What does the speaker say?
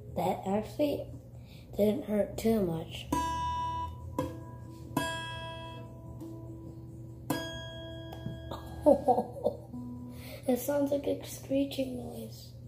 That actually didn't hurt too much. Oh, it sounds like a screeching noise.